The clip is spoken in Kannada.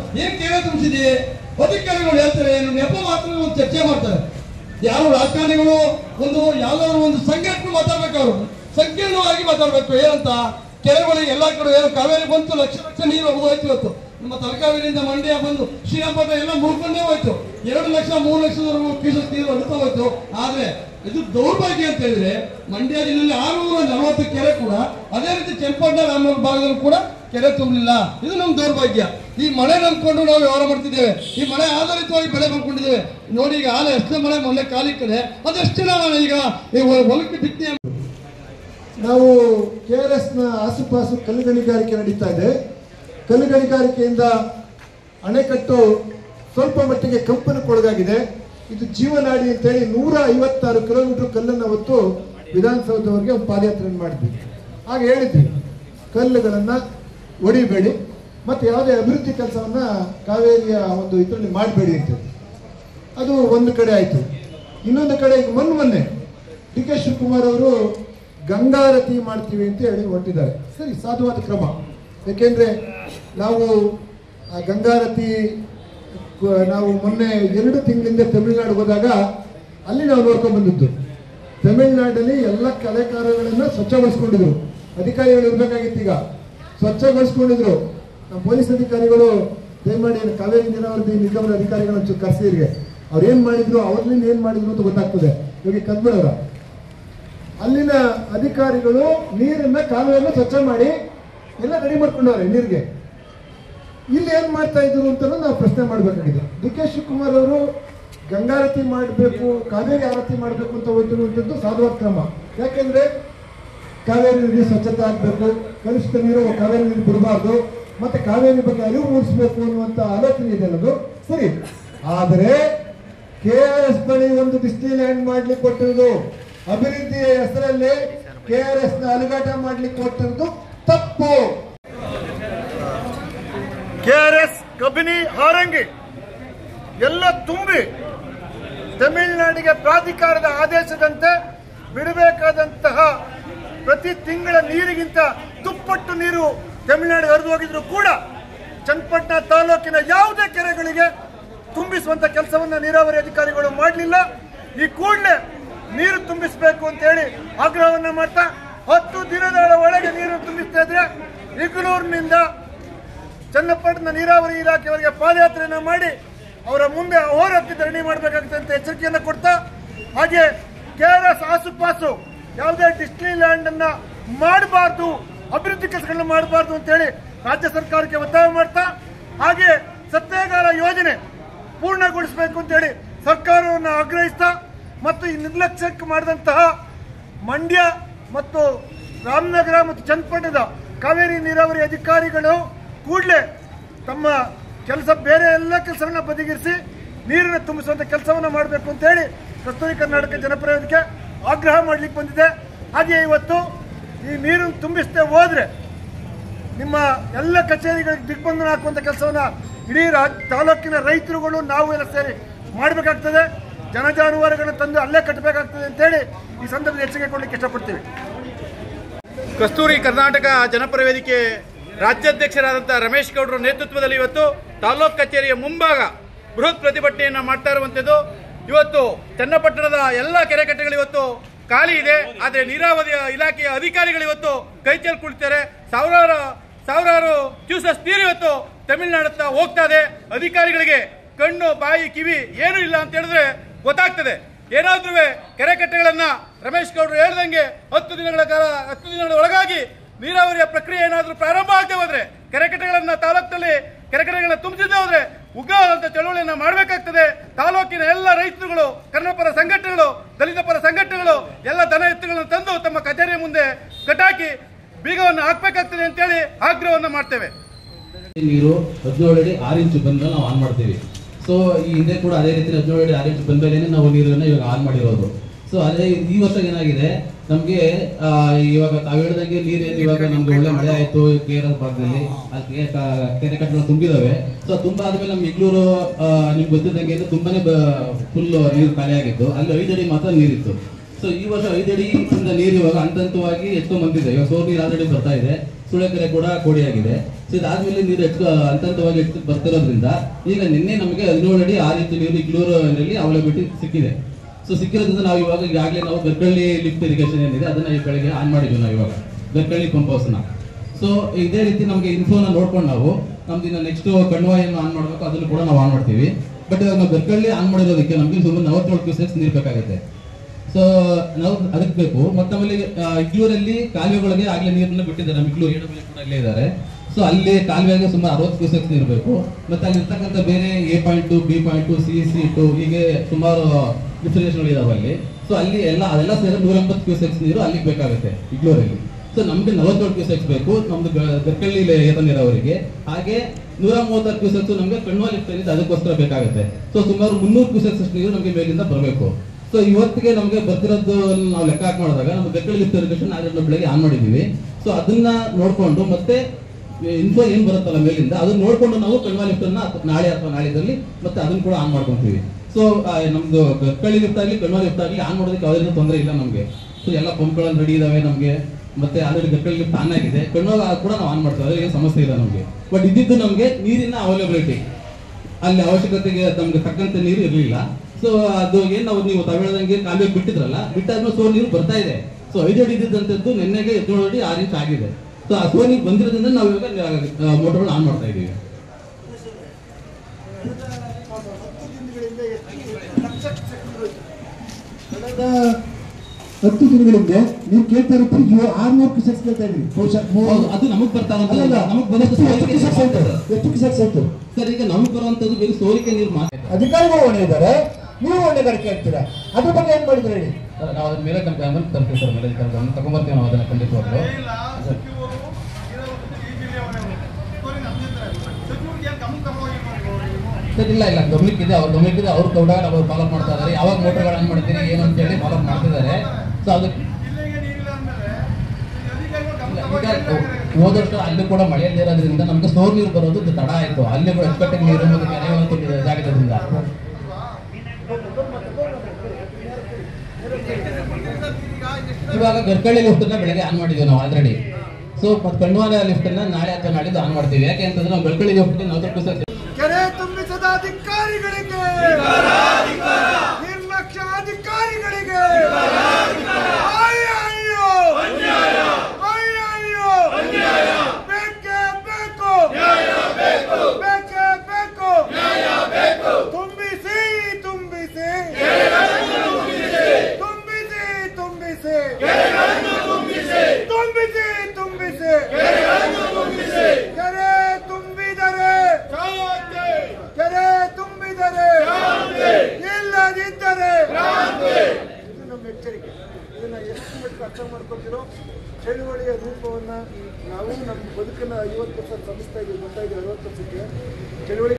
ಏನ್ ಕೆರೆ ತುಂಬಿಸಿದೀವಿ ಅಧಿಕಾರಿಗಳು ಹೇಳ್ತಾರೆ, ಏನು ನೆಪ ಮಾತ್ರ ಒಂದು ಚರ್ಚೆ ಮಾಡ್ತಾರೆ. ಯಾರು ರಾಜಕಾರಣಿಗಳು ಒಂದು ಯಾವ್ದಾದ್ರು ಒಂದು ಸಂಘಟನೆ ಮಾತಾಡ್ಬೇಕು, ಅವರು ಸಂಕೀರ್ಣವಾಗಿ ಮಾತಾಡ್ಬೇಕು. ಏನಂತ ಕೆರೆಗಳಿಗೆ ಎಲ್ಲಾ ಕಡೆ ಏನು ಕಾವೇರಿ ಬಂತು, ಲಕ್ಷ ಲಕ್ಷ ನೀರು ಹೋಯ್ತು. ಇವತ್ತು ನಮ್ಮ ತಲಕಾವೇರಿಯಿಂದ ಮಂಡ್ಯ ಬಂದು ಶ್ರೀರಂಗಪಟ್ಟಣ ಎಲ್ಲ ಮುಳ್ಕೊಂಡೇ ಹೋಯ್ತು. 2 ಲಕ್ಷ 3 ಲಕ್ಷದವರೆಗೂ ಕ್ಯೂಸೆಕ್ ನೀರು ಅಡ್ತಾ ಹೋಯ್ತು. ಆದ್ರೆ ಇದು ದೌರ್ಭಾಗ್ಯ ಅಂತ ಹೇಳಿದ್ರೆ ಮಂಡ್ಯ ಜಿಲ್ಲೆಯಲ್ಲಿ 640 ಕೆರೆ ಕೂಡ, ಅದೇ ರೀತಿ ಚನ್ನಪಟ್ಟಣ ರಾಮನಗರ ಭಾಗದಲ್ಲೂ ಕೂಡ ಕೆರೆ ತುಂಬಲಿಲ್ಲ. ಇದು ನಮ್ ದೌರ್ಭಾಗ್ಯ. ಈ ಮಳೆ ನಂಬ್ಕೊಂಡು ನಾವು ವ್ಯವಹಾರ ಮಾಡ್ತಿದ್ದೇವೆ. ಈ ಮಳೆ ಆಧಾರಿತವಾಗಿ ಬೆಳೆ ಬಂದ್ಕೊಂಡಿದ್ದೇವೆ. ನೋಡಿ, ಈಗ ಆಲೆ ಎಷ್ಟೇ ಮಳೆ ಮೊನ್ನೆ ಕಾಲಿ ಕಡೆ ಅದೆಷ್ಟು ಈಗ ಹೊಲಕ್ಕೆ ಬಿತ್ತಿ. ನಾವು KRS ನ ಆಸುಪಾಸು ಕಲ್ಲು ಗಣಿಗಾರಿಕೆ ನಡೀತಾ ಇದೆ. ಕಲ್ಲು ಗಣಿಗಾರಿಕೆಯಿಂದ ಅಣೆಕಟ್ಟು ಸ್ವಲ್ಪ ಮಟ್ಟಿಗೆ ಕಂಪನಕ್ಕೊಳಗಾಗಿದೆ. ಇದು ಜೀವನಾಡಿ ಅಂತೇಳಿ 156 ಕಿಲೋಮೀಟರ್ ಕಲ್ಲನ್ನು ಹೊತ್ತು ವಿಧಾನಸೌಧವರೆಗೆ ಒಂದು ಪಾದಯಾತ್ರೆಯನ್ನು ಮಾಡಿದ್ವಿ. ಹಾಗೆ ಹೇಳಿದ್ವಿ, ಕಲ್ಲುಗಳನ್ನು ಹೊಡಿಬೇಡಿ ಮತ್ತು ಯಾವುದೇ ಅಭಿವೃದ್ಧಿ ಕೆಲಸವನ್ನು ಕಾವೇರಿಯ ಒಂದು ಇದರಲ್ಲಿ ಮಾಡಬೇಡಿ ಅಂತೇಳಿ. ಅದು ಒಂದು ಕಡೆ ಆಯಿತು. ಇನ್ನೊಂದು ಕಡೆ ಈಗ ಮೊನ್ನೆ DK ಶಿವಕುಮಾರ್ ಅವರು ಗಂಗಾರತಿ ಮಾಡ್ತೀವಿ ಅಂತ ಹೇಳಿ ಹೊರಟಿದ್ದಾರೆ. ಸರಿ, ಸಾಧುವಾದ ಕ್ರಮ. ಯಾಕೆಂದರೆ ನಾವು ಆ ಗಂಗಾರತಿ ನಾವು ಮೊನ್ನೆ 2 ತಿಂಗಳಿಂದ ತಮಿಳುನಾಡು ಹೋದಾಗ ಅಲ್ಲಿ ನಾವು ನೋಡ್ಕೊಂಡು ಬಂದಿದ್ದು. ತಮಿಳುನಾಡಲ್ಲಿ ಎಲ್ಲ ಕಲೆಕಾರಗಳನ್ನು ಸ್ವಚ್ಛಗೊಳಿಸ್ಕೊಂಡಿದ್ರು. ಅಧಿಕಾರಿಗಳು ಇರಬೇಕಾಗಿತ್ತು, ಈಗ ಸ್ವಚ್ಛಗೊಳಿಸ್ಕೊಂಡಿದ್ರು. ನಮ್ಮ ಪೊಲೀಸ್ ಅಧಿಕಾರಿಗಳು ದಯಮಾಡಿ ಕಾವೇರಿ ನೀರಾವರಿ ನಿಗಮದ ಅಧಿಕಾರಿಗಳನ್ನ ಕರೆಸಿರಿಗೆ ಅವ್ರು ಏನು ಮಾಡಿದ್ರು, ಅವ್ರನ್ನ ಏನು ಮಾಡಿದ್ರು ಅಂತ ಗೊತ್ತಾಗ್ತದೆ. ಇವಾಗ ಕದ್ಬಿಡೋರ ಅಲ್ಲಿನ ಅಧಿಕಾರಿಗಳು ನೀರನ್ನ ಕಾಲುವೆಯನ್ನು ಸ್ವಚ್ಛ ಮಾಡಿ ಎಲ್ಲ ರೆಡಿ ಮಾಡ್ಕೊಂಡವ್ರೆ ನೀರಿಗೆ. ಇಲ್ಲಿ ಏನ್ ಮಾಡ್ತಾ ಇದ್ರು ಅಂತ ನಾವು ಪ್ರಶ್ನೆ ಮಾಡಬೇಕಾಗಿದೆ. DK ಶಿವಕುಮಾರ್ ಅವರು ಗಂಗಾರತಿ ಮಾಡಬೇಕು, ಕಾವೇರಿ ಆರತಿ ಮಾಡಬೇಕು ಅಂತ ಹೋಗಿರುವಂಥದ್ದು ಸಾಧುವಾದ ಕ್ರಮ. ಯಾಕೆಂದ್ರೆ ಕಾವೇರಿ ನದಿ ಸ್ವಚ್ಛತೆ ಆಗಬೇಕು, ಕಲುಷಿತ ನೀರು ಕಾವೇರಿ ನೀರು ಬಿಡಬಾರ್ದು, ಮತ್ತೆ ಕಾವೇರಿ ಬಗ್ಗೆ ಅರಿವು ಮೂಡಿಸಬೇಕು ಅನ್ನುವಂಥ ಆಲೋಚನೆ ಇದೆ ಅನ್ನೋದು ಸರಿ. ಆದರೆ KRS ಬಳಿ ಒಂದು ಡಿಸ್ಟಿಲ್ಯಾಂಡ್ ಮಾಡ್ಲಿಕ್ಕೆ ಕೊಟ್ಟಿರೋದು, ಅಭಿವೃದ್ಧಿಯ ಹೆಸರಲ್ಲಿ KRS ನ ಅಲುಗಾಟ ಮಾಡ್ಲಿಕ್ಕೆ ಕೊಟ್ಟಿರೋದು ತಪ್ಪು. KRS ಕಬಿನಿ ಹಾರಂಗಿ ಎಲ್ಲ ತುಂಬಿ ತಮಿಳುನಾಡಿಗೆ ಪ್ರಾಧಿಕಾರದ ಆದೇಶದಂತೆ ಬಿಡಬೇಕಾದಂತಹ ಪ್ರತಿ ತಿಂಗಳ ನೀರಿಗಿಂತ ದುಪ್ಪಟ್ಟು ನೀರು ತಮಿಳುನಾಡಿಗೆ ಹರಿದು ಹೋಗಿದ್ರು ಕೂಡ ಚನ್ನಪಟ್ಟಣ ತಾಲೂಕಿನ ಯಾವುದೇ ಕೆರೆಗಳಿಗೆ ತುಂಬಿಸುವಂತ ಕೆಲಸವನ್ನ ನೀರಾವರಿ ಅಧಿಕಾರಿಗಳು ಮಾಡಲಿಲ್ಲ. ಈ ಕೂಡಲೇ ನೀರು ತುಂಬಿಸಬೇಕು ಅಂತ ಹೇಳಿ ಆಗ್ರಹವನ್ನ ಮಾಡ್ತಾ 10 ದಿನದ ಒಳಗೆ ನೀರು ತುಂಬಿಸ್ತಾ ಇದ್ರೆ ಇಗ್ಲೂರಿನಿಂದ ಚನ್ನಪಟ್ಟಣ ನೀರಾವರಿ ಇಲಾಖೆಯವರಿಗೆ ಪಾದಯಾತ್ರೆಯನ್ನ ಮಾಡಿ ಅವರ ಮುಂದೆ ಅಹೋರಾತ್ರಿ ಧರಣಿ ಮಾಡಬೇಕಾಗುತ್ತೆ ಅಂತ ಎಚ್ಚರಿಕೆಯನ್ನು ಕೊಡ್ತಾ, ಹಾಗೆ KRS ಆಸುಪಾಸು ಯಾವುದೇ ಡಿಸ್ಟಿಲ್ಯಾಂಡ್ ಅನ್ನ ಮಾಡಬಾರ್ದು, ಅಭಿವೃದ್ಧಿ ಕೆಲಸಗಳನ್ನ ಮಾಡಬಾರ್ದು ಅಂತ ಹೇಳಿ ರಾಜ್ಯ ಸರ್ಕಾರಕ್ಕೆ ಒತ್ತಾಯ ಮಾಡ್ತಾ, ಹಾಗೆ ಸತ್ಯಾಗಾರ ಯೋಜನೆ ಪೂರ್ಣಗೊಳಿಸಬೇಕು ಅಂತ ಹೇಳಿ ಸರ್ಕಾರವನ್ನು ಆಗ್ರಹಿಸ್ತಾ, ಮತ್ತು ಈ ನಿರ್ಲಕ್ಷ್ಯಕ್ಕೆ ಮಾಡಿದಂತಹ ಮಂಡ್ಯ ಮತ್ತು ರಾಮನಗರ ಮತ್ತು ಚನ್ನಪಟ್ಟಣದ ಕಾವೇರಿ ನೀರಾವರಿ ಅಧಿಕಾರಿಗಳು ಕೂಡಲೇ ತಮ್ಮ ಕೆಲಸ ಬೇರೆ ಎಲ್ಲ ಕೆಲಸವನ್ನ ಬದಿಗಿರಿಸಿ ನೀರನ್ನು ತುಂಬಿಸುವಂತ ಕೆಲಸವನ್ನ ಮಾಡಬೇಕು ಅಂತ ಹೇಳಿ ಕಸ್ತೂರಿ ಕರ್ನಾಟಕ ಜನಪರ ವೇದಿಕೆ ಆಗ್ರಹ ಮಾಡಲಿಕ್ಕೆ ಬಂದಿದೆ. ಹಾಗೆ ಇವತ್ತು ಈ ನೀರನ್ನು ತುಂಬಿಸದೆ ಹೋದ್ರೆ ನಿಮ್ಮ ಎಲ್ಲ ಕಚೇರಿಗಳಿಗೆ ದಿಗ್ಬಂಧನ ಹಾಕುವಂತ ಕೆಲಸವನ್ನ ಇಡೀ ತಾಲೂಕಿನ ರೈತರುಗಳು ನಾವು ಎಲ್ಲ ಸೇರಿ ಮಾಡಬೇಕಾಗ್ತದೆ. ಜನಜಾನುವಾರುಗಳನ್ನು ತಂದು ಅಲ್ಲೇ ಕಟ್ಟಬೇಕಾಗ್ತದೆ ಅಂತ ಹೇಳಿ ಈ ಸಂದರ್ಭದಲ್ಲಿ ಎಚ್ಚರಿಕೆ ಕೊಡಲಿಕ್ಕೆ ಇಷ್ಟಪಡ್ತೀವಿ. ಕಸ್ತೂರಿ ಕರ್ನಾಟಕ ಜನಪರ ವೇದಿಕೆ ರಾಜ್ಯಾಧ್ಯಕ್ಷರಾದಂತಹ ರಮೇಶ್ ಗೌಡರ ನೇತೃತ್ವದಲ್ಲಿ ಇವತ್ತು ತಾಲೂಕು ಕಚೇರಿಯ ಮುಂಭಾಗ ಬೃಹತ್ ಪ್ರತಿಭಟನೆಯನ್ನ ಮಾಡ್ತಾ ಇರುವಂತದ್ದು. ಇವತ್ತು ಚನ್ನಪಟ್ಟಣದ ಎಲ್ಲ ಕೆರೆಕಟ್ಟೆಗಳು ಇವತ್ತು ಖಾಲಿ ಇದೆ. ಆದರೆ ನೀರಾವರಿ ಇಲಾಖೆಯ ಅಧಿಕಾರಿಗಳು ಇವತ್ತು ಕೈಚಲ್ ಕುಳಿತಾರೆ. ಸಾವಿರಾರು ಕ್ಯೂಸೆಸ್ ನೀರು ಇವತ್ತು ತಮಿಳುನಾಡತ್ತ ಹೋಗ್ತಾ ಇದೆ. ಅಧಿಕಾರಿಗಳಿಗೆ ಕಣ್ಣು ಬಾಯಿ ಕಿವಿ ಏನೂ ಇಲ್ಲ ಅಂತ ಹೇಳಿದ್ರೆ ಗೊತ್ತಾಗ್ತದೆ. ಏನಾದ್ರೂ ಕೆರೆಕಟ್ಟೆಗಳನ್ನ ರಮೇಶ್ ಗೌಡರು ಹೇಳ್ದಂಗೆ 10 ದಿನಗಳ ಒಳಗಾಗಿ ನೀರಾವರಿಯ ಪ್ರಕ್ರಿಯೆ ಏನಾದರೂ ಪ್ರಾರಂಭ ಆಗದೆ ಹೋದ್ರೆ, ಕೆರೆಕಟ್ಟೆಗಳನ್ನ ತಾಲೂಕಿನಲ್ಲಿ ಕೆರೆಕಟ್ಟೆಗಳನ್ನ ತುಂಬಿಸದೆ ಹೋದ್ರೆ ಉಗ್ರವಾದಂತ ಚಳವಳಿಯನ್ನ ಮಾಡಬೇಕಾಗ್ತದೆ. ತಾಲೂಕಿನ ಎಲ್ಲ ರೈತರುಗಳು, ಕನ್ನಡ ಪರ ಸಂಘಟನೆಗಳು, ದಲಿತ ಪರ ಸಂಘಟನೆಗಳು ಎಲ್ಲ ದನ ಎತ್ತುಗಳನ್ನು ತಂದು ತಮ್ಮ ಕಚೇರಿಯ ಮುಂದೆ ಕಟ್ಟಾಕಿ ಬೀಗವನ್ನು ಹಾಕಬೇಕಾಗ್ತದೆ ಅಂತೇಳಿ ಆಗ್ರಹವನ್ನು ಮಾಡ್ತೇವೆ. ನೀರು 17 ಅಡಿ 6 ಇಂಚು ಬಂದ್ಮೇಲೆ ನಾವು ಆನ್ ಮಾಡ್ತೀವಿ. ಸೊ ಈ ಹಿಂದೆ ಕೂಡ ಅದೇ ರೀತಿ 17 ಅಡಿ 6 ಇಂಚು ಬಂದ್ಮೇಲೆ ನಾವು ನೀರನ್ನ ಇವಾಗ ಆನ್ ಮಾಡಿರೋದು. ಸೊ ಅದೇ ಈ ವರ್ಷ ಏನಾಗಿದೆ, ನಮ್ಗೆ ಇವಾಗ ತಾವು ಹೇಳಿದಂಗೆ ನೀರೇನು ಇವಾಗ ನಮ್ಗೆ ಒಳ್ಳೆ ಮಳೆ ಆಯ್ತು KRS ಭಾಗದಲ್ಲಿ, ಅಲ್ಲಿ ಕೆರೆಕಟ್ಟೆಗಳು ತುಂಬಿದಾವೆ. ಸೊ ತುಂಬಾ ಆದ್ಮೇಲೆ ನಮ್ಗೆ ಇಗ್ಲೂರು ನಿಮ್ಗೆ ಗೊತ್ತಿದ್ದಂಗೆ ತುಂಬಾನೇ ಫುಲ್ ನೀರು ಖಾಲಿ ಆಗಿತ್ತು. ಅಲ್ಲಿ 5 ಅಡಿ ಮಾತ್ರ ನೀರಿತ್ತು. ಸೊ ಈ ವರ್ಷ 5 ಅಡಿಯಿಂದ ನೀರು ಇವಾಗ ಹಂತವಾಗಿ ಎಷ್ಟೋ ಬಂದಿದೆ. ಇವಾಗ ಸೋರ್ ನೀರು ಆಲ್ರೆಡಿ ಬರ್ತಾ ಇದೆ. ಸುಳೆಕೆರೆ ಕೂಡ ಕೋಡಿಯಾಗಿದೆ. ಸೊ ಇದಾದ್ಮೇಲೆ ನೀರು ಹಂತವಾಗಿ ಬರ್ತಿರೋದ್ರಿಂದ ಈಗ ನಿನ್ನೆ ನಮಗೆ 17 ಅಡಿ 6 ಇಂಚು ನೀರು ಇಗ್ಲೂರಲ್ಲಿ ಅವೈಲಬಿಲಿಟಿ ಸಿಕ್ಕಿದೆ. ಸೊ ಸಿಕ್ಕಿರೋದ್ರಿಂದ ನಾವು ಇವಾಗ ಈಗಾಗಲೇ ನಾವು ಬೆರ್ಕಳ್ಳಿ ಲಿಫ್ಟ್ ಇರಿಗೇಷನ್ ಏನಿದೆ ಅದನ್ನ ಈ ಬೆಳಗ್ಗೆ ಆನ್ ಮಾಡಿದ್ವಿ ನಾವು ಇವಾಗ ಬೆರ್ಕಳ್ಳಿ ಪಂಪ್ ಹೌಸ್ನ. ಸೊ ಇದೇ ರೀತಿ ನಮಗೆ ಇನ್ಫೋನ ನೋಡ್ಕೊಂಡು ನಾವು ನಮ್ದು ಇನ್ನು ನೆಕ್ಸ್ಟ್ ಕಣ್ವಾಯನ್ನು ಆನ್ ಮಾಡಬೇಕು, ಅದನ್ನು ಕೂಡ ನಾವು ಆನ್ ಮಾಡ್ತೀವಿ. ಬಟ್ ಇವಾಗ ನಾವು ಬೆರ್ಕಳ್ಳಿ ಆನ್ ಮಾಡಿರೋದಕ್ಕೆ ನಮಗೆ ಸುಮಾರು 47 ಕ್ಯೂಸೆಕ್ಸ್ ನೀರು ಬೇಕಾಗುತ್ತೆ. ಸೊ ನಾವು ಅದಕ್ಕೆ ಬೇಕು. ಮತ್ತೆ ಆಮೇಲೆ ಇಗ್ಲೂರಲ್ಲಿ ಕಾಲುವೆಗಳಿಗೆ ಆಗ್ಲೇ ನೀರನ್ನ ಬಿಟ್ಟಿದ್ದಾರೆ, ಇಗ್ಲೂರು AWL ಕೂಡ ಇಲ್ಲೇ ಇದ್ದಾರೆ. ಸೊ ಅಲ್ಲಿ ಕಾಲುವೆಗೆ ಸುಮಾರು 60 ಕ್ಯೂಸೆಕ್ಸ್ ನೀರು ಬೇಕು. ಮತ್ತೆ ಅಲ್ಲಿ ಇರ್ತಕ್ಕಂಥ ಬೇರೆ A.2, B.2, C.2 ಹೀಗೆ ಸುಮಾರು ಡಿಫ್ರಿನೇಷನ್ ಇದಾವೆ ಅಲ್ಲಿ. ಸೊ ಅಲ್ಲಿ ಅದೆಲ್ಲ ಸೇರಿ 180 ಕ್ಯೂಸೆಕ್ಸ್ ನೀರು ಅಲ್ಲಿಗೆ ಬೇಕಾಗುತ್ತೆ ಇಗ್ಲೂರಲ್ಲಿ. ಸೊ ನಮ್ಗೆ 47 ಕ್ಯೂಸೆಕ್ಸ್ ಬೇಕು ನಮ್ದು ಬೆರ್ಕಳ್ಳಿ ಏತ ನೀರಾವರಿಗೆ. ಹಾಗೆ 136 ಕ್ಯೂಸೆಕ್ಸ್ ನಮಗೆ ಕಣ್ವ ಲಿಫ್ಟ್ ಏನಿದೆ ಅದಕ್ಕೋಸ್ಕರ ಬೇಕಾಗುತ್ತೆ. ಸೊ ಸುಮಾರು 300 ಕ್ಯೂಸೆಕ್ಸ್ ಅಷ್ಟು ನೀರು ನಮಗೆ ಮೇಲಿಂದ ಬರಬೇಕು. ಸೊ ಇವತ್ತಿಗೆ ನಮಗೆ ಬರ್ತಿರೋದು ನಾವು ಲೆಕ್ಕ ಹಾಕಿ ಮಾಡಿದಾಗ ನಮ್ಮ ಬೆರ್ಕಳ್ಳಿ ಲಿಫ್ಟ್ ಇರಿಗೇಷನ್ ಅದನ್ನ ಬೆಳಗ್ಗೆ ಆನ್ ಮಾಡಿದ್ದೀವಿ. ಸೊ ಅದನ್ನ ನೋಡ್ಕೊಂಡು ಮತ್ತೆ ಇನ್ಫೋ ಏನ್ ಬರುತ್ತಲ್ಲ ಮೇಲಿಂದ ಅದನ್ನ ನೋಡ್ಕೊಂಡು ನಾವು ಕಣ್ವ ಲಿಫ್ಟ್ ಅನ್ನ ನಾಳೆ ಅಥವಾ ನಾಳಿದ್ದಲ್ಲಿ ಮತ್ತೆ ಅದನ್ನ ಕೂಡ ಆನ್ ಮಾಡ್ಕೊಂತೀವಿ. ಸೊ ನಮ್ದು ಬೆರ್ಕಳ್ಳಿ ಲಿಫ್ಟ್ ಆಗಲಿ ಕಣ್ವ ಲಿಫ್ಟ್ ಆಗಲಿ ಆನ್ ಮಾಡೋದಕ್ಕೆ ಯಾವುದೇ ತೊಂದರೆ ಇಲ್ಲ ನಮಗೆ. ಸೊ ಎಲ್ಲ ಪಂಪ್ಗಳಲ್ಲಿ ರೆಡಿ ಇದಾವೆ ನಮಗೆ. ಮತ್ತೆ ಆಲ್ರೆಡಿ ಬೆರ್ಕಳ್ಳಿ ಲಿಫ್ಟ್ ಆನ್ ಆಗಿದೆ, ಕಣ್ವ ಕೂಡ ನಾವು ಆನ್ ಮಾಡ್ತೀವಿ, ಅದ್ರಲ್ಲಿ ಏನು ಸಮಸ್ಯೆ ಇಲ್ಲ ನಮಗೆ. ಬಟ್ ಇದ್ದಿದ್ದು ನಮಗೆ ನೀರಿನ ಅವೈಲಬಿಲಿಟಿ ಅಲ್ಲಿ ಅವಶ್ಯಕತೆಗೆ ನಮ್ಗೆ ತಕ್ಕಂತೆ ನೀರು ಇರಲಿಲ್ಲ. ಸೊ ಅದು ಏನ್ ನೀವು ತಗೊಳ್ಳದಂಗೆ ಕಾಲುವೆಗೆ ಬಿಟ್ಟಿದ್ರಲ್ಲ, ಬಿಟ್ಟಾದ್ಮೇಲೆ ಸೋ ನೀರು ಬರ್ತಾ ಇದೆ. ಸೊ 5 ಅಡಿ ಇದ್ದಿದ್ದಂಥದ್ದು ನಿನ್ನೆಗೆ 17 ಅಡಿ 6 ಇಂಚ್ ಆಗಿದೆ. ಸೊ ಆ ಸೋ ನೀರು ಬಂದಿರೋದ್ರಿಂದ ನಾವು ಇವಾಗ ಮೋಟರ್ಗಳು ಆನ್ ಮಾಡ್ತಾ ಇದ್ದೀವಿ. ಕಳೆದ 10 ದಿನಗಳಿಂದ ನೀವು ಕೇಳ್ತಾ ಇರೋ 600 ಕ್ಯೂಸೆಕ್ಸ್ ಕೇಳ್ತಾ ಇದ್ರಿ. ಅದು ನಮಗ್ ಬರ್ತಾ ಎಷ್ಟು ಕ್ಯೂಸೆಕ್ಸ್ ಆಯ್ತು ಸರ್? ಈಗ ನಮಗ್ ಬರುವಂತದ್ದು ಬೇರೆ ಸೋರಿಕೆ ನೀರು ಮಾತ್ರ. ಅಧಿಕಾರಿಗಳು ಹೊಣೆ ಇದ್ದಾರೆ, ನೀವು ಹೊಣೆಗಾರಿಕೆ ಹೇಳ್ತೀರಾ, ಅದ್ರ ಬಗ್ಗೆ ಏನ್ ಮಾಡಿದ್ರೆ ಹೇಳಿ. ನಾವು ಅದ್ರ ಮೇಲೆ ಗಮನ ತರ್ತೀವಿ ಸರ್, ಮೇಲೆ ತಗೊಂಡ್ಬರ್ತೀವಿ ನಾವು ಅದನ್ನ ಖಂಡಿತವಾಗ್ಲು. ಸರ್ ಇಲ್ಲ ಗಮನಕ್ಕಿದೆ, ಅವ್ರು ಕೂಡ ನಾವು ಫಾಲೋ ಮಾಡ್ತಾ ಇದ್ದಾರೆ. ಯಾವಾಗ ಮೋಟರ್ಗಳು ಆನ್ ಮಾಡ್ತೀರಿ ಏನು ಅಂತ ಹೇಳಿ ಫಾಲೋ ಮಾಡ್ತಿದ್ದಾರೆ. ಸೊ ಅದಕ್ಕೆ ಹೋದ ವರ್ಷ ಅಲ್ಲಿ ಕೂಡ ಮಳೆಯಲ್ಲಿ ಇರೋದ್ರಿಂದ ನಮ್ಗೆ ಸ್ಟೋರ್ ನೀರು ಬರೋದು ತಡ ಆಯ್ತು. ಅಲ್ಲಿ ಕೂಡ ಅಚ್ಚುಕಟ್ಟಾಗಿ ನೀರು ಮತ್ತು ಕೆರೆಗಳು ಇದಾಗಿದ್ದರಿಂದ ಇವಾಗ ಬೆರ್ಕಳ್ಳಿ ಲಿಫ್ಟ್ ಬೆಳಗ್ಗೆ ಆನ್ ಮಾಡಿದ್ವಿ ನಾವು ಆಲ್ರೆಡಿ. ಸೊ ಕಣ್ವಾಲ ಲಿಫ್ಟ್ ನಾಳೆ ಅಥವಾ ನಾಳಿದ್ದು ಆನ್ ಮಾಡ್ತೀವಿ. ಯಾಕೆ ಅಂತಂದ್ರೆ ನಾವು ಬೆರ್ಕಳ್ಳಿ ಲಿಫ್ಟ್ 40% ಕೆರೆ ತುಂಬಿಸದ ಅಧಿಕಾರಿಗಳಿಗೆ, ನಿರ್ಲಕ್ಷ್ಯ ಅಧಿಕಾರಿಗಳಿಗೆ ಬೇಕೇ ಬೇಕು, ಬೇಕೇ ಬೇಕು. ತುಂಬಿಸಿ ತುಂಬಿಸಿ ತುಂಬಿಸಿ ತುಂಬಿಸಿ ತುಂಬಿಸಿ ತುಂಬಿಸಿ ಕೆರೆ ತುಂಬಿದರೆ ಇಲ್ಲದಿದ್ದರೆ ಇದು ನಮ್ಮ ಎಚ್ಚರಿಕೆ. ಇದನ್ನ ಎಷ್ಟು ಮಟ್ಟಿಗೆ ಅರ್ಥ ಮಾಡ್ಕೊಳ್ತಿರೋ ಚಳುವಳಿಯ ರೂಪವನ್ನ ನಾವು ನಮ್ಮ ಬದುಕನ್ನ 50 ವರ್ಷ ಸಂಸ್ಥೆಗೆ ಗೊತ್ತಾಗಿ 60 ವರ್ಷಕ್ಕೆ ಚಳುವಳಿ